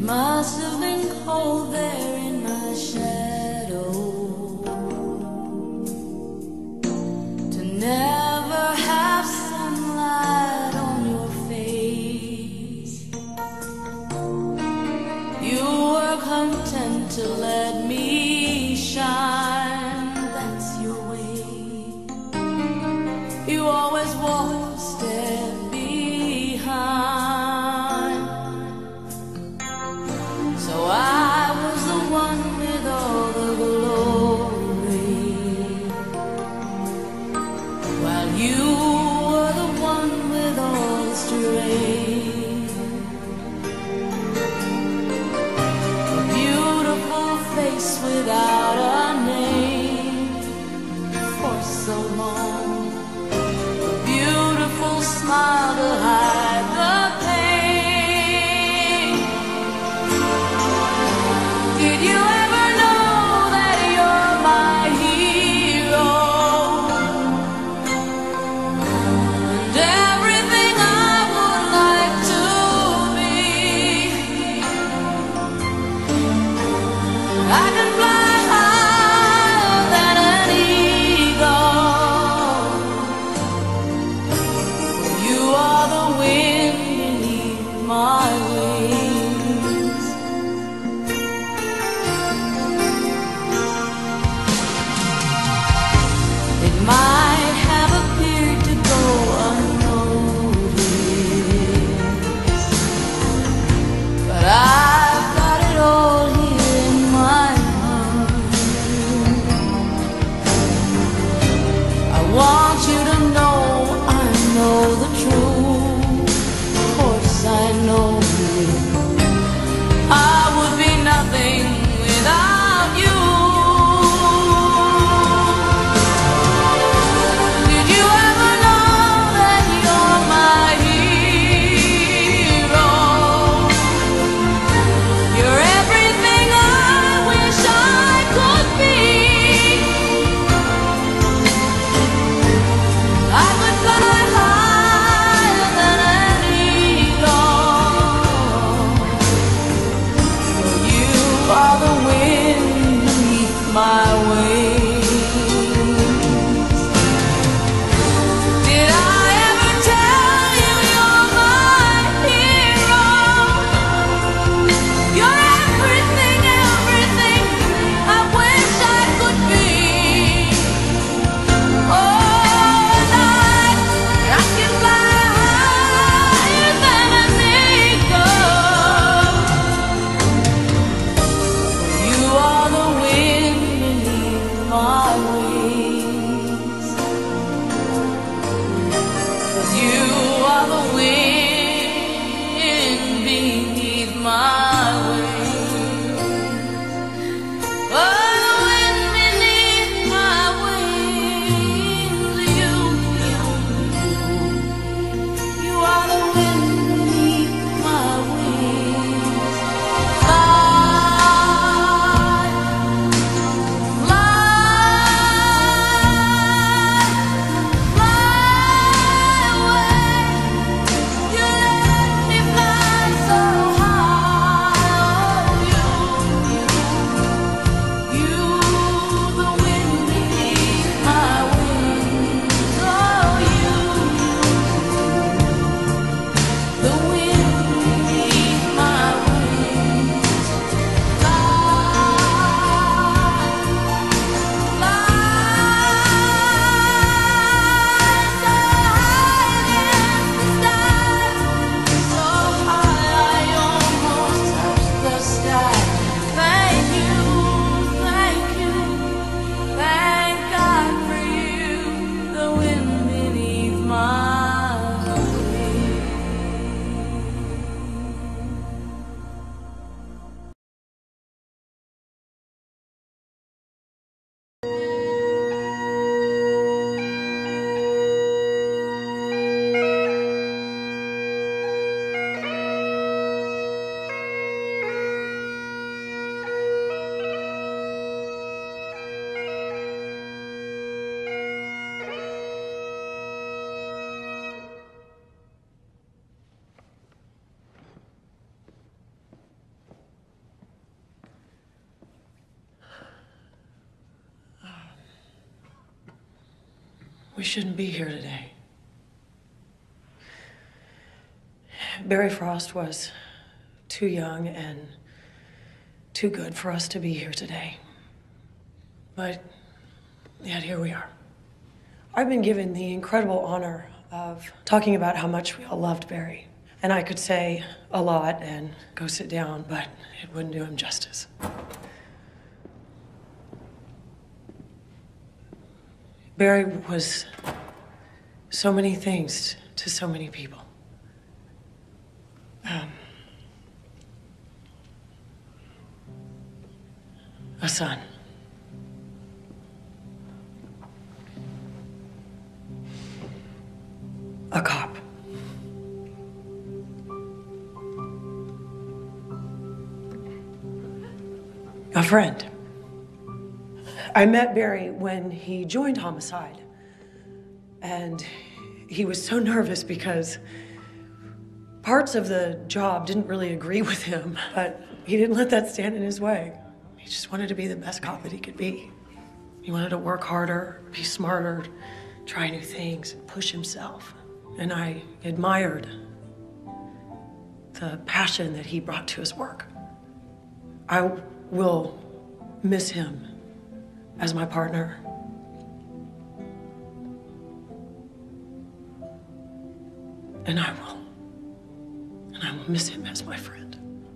Must have been cold there in my shadow to never have sunlight on your face. You were content to let me shine, that's your way. You always walk a step behind. So I was the one with all the glory, while you were the one with all the strength. A beautiful face without a name for so long, a beautiful smile to hide the pain. Did you ever know that you're my hero? And everything I would like to be. I can fly higher than an eagle. You are the wind beneath my wings. It might have appeared to go unnoticed, but I've got it all here in my heart. I want you to know I know the truth. Of course I know We shouldn't be here today. Barry Frost was too young and too good for us to be here today. But yet here we are. I've been given the incredible honor of talking about how much we all loved Barry. And I could say a lot and go sit down, but it wouldn't do him justice. Barry was so many things to so many people. A son. A cop. A friend. I met Barry when he joined Homicide, and he was so nervous because parts of the job didn't really agree with him, but he didn't let that stand in his way. He just wanted to be the best cop that he could be. He wanted to work harder, be smarter, try new things, and push himself. And I admired the passion that he brought to his work. I will miss him as my partner. And I will miss him as my friend.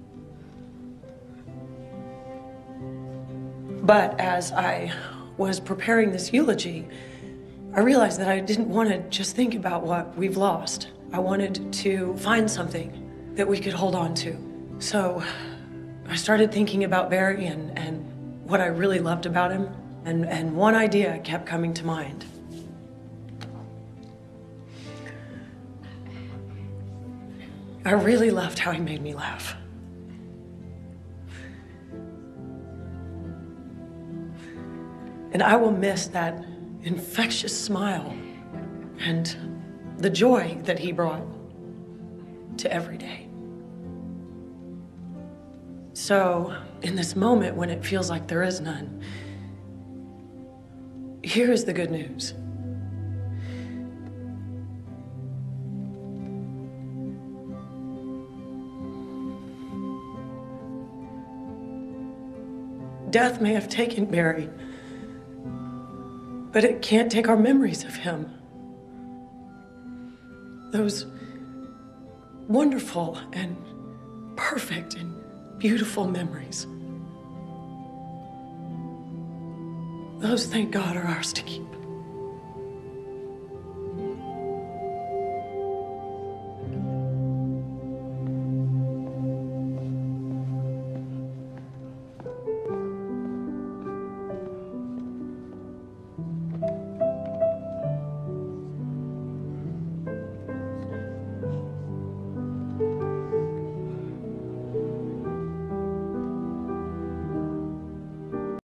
But as I was preparing this eulogy, I realized that I didn't want to just think about what we've lost. I wanted to find something that we could hold on to. So I started thinking about Barry and what I really loved about him, and one idea kept coming to mind. I really loved how he made me laugh. And I will miss that infectious smile and the joy that he brought to every day. So, in this moment when it feels like there is none, here is the good news. Death may have taken Barry, but it can't take our memories of him. Those wonderful and perfect and beautiful memories. Those, thank God, are ours to keep.